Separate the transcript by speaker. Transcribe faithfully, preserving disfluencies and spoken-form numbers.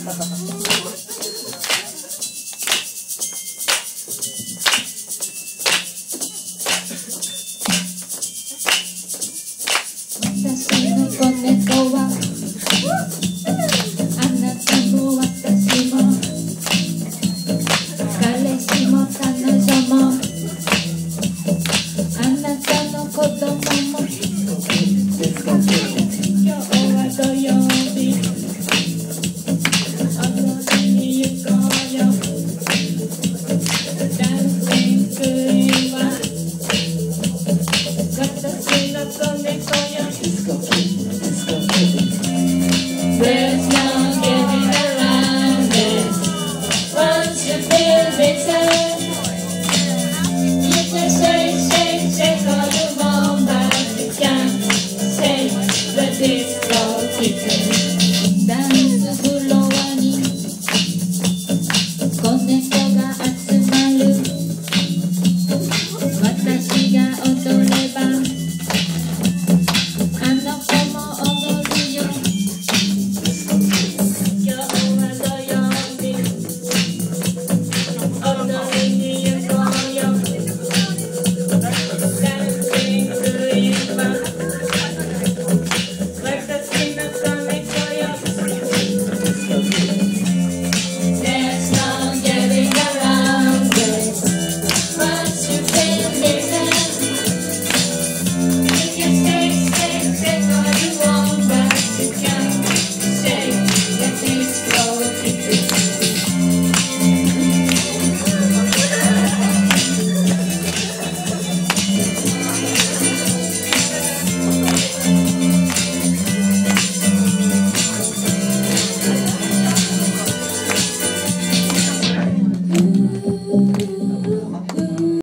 Speaker 1: 私の子猫はあなたも私も彼氏も彼女もあなたの子供も今日は土曜日踊りに行こうよダンシングクイーンは私の子猫よThere's no getting around it. Once you feel better, you can shake, shake, shake all you want, but you can't shake the disco kitten. Dance